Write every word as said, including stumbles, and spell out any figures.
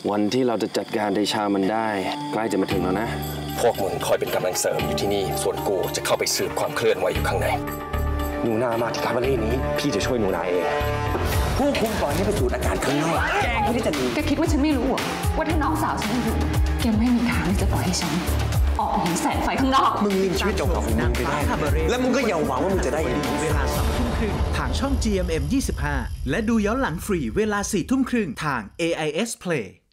วันที่เราจะจัดการเดชามันได้ใกล้จะมาถึงแล้วนะพวกมึงคอยเป็นกำลังเสริมอยู่ที่นี่ส่วนกูจะเข้าไปสืบความเคลื่อนไหวอยู่ข้างในหนูนามาที่คาบาเล่นี้พี่จะช่วยหนูนาเองผู้คุมปล่อยให้ไปสูดอากาศข้างนอกแกงที่จะหนีแกคิดว่าฉันไม่รู้อ่ะว่าถ้าน้องสาวฉันอยู่แกไม่มีทางที่จะปล่อยให้ฉันออกเห็นแสงไฟข้างนอกมึงยิงชีวิตเจ้าของมึงไปได้แล้วมึงก็อย่าหวังว่ามึงจะได้อย่างนี้เวลาสองทุ่มครึ่งทางช่อง จี เอ็ม เอ็ม ยี่สิบห้าและดูย้อนหลังฟรีเวลาสี่ทุ่มครึ่งทาง เอ ไอ เอส Play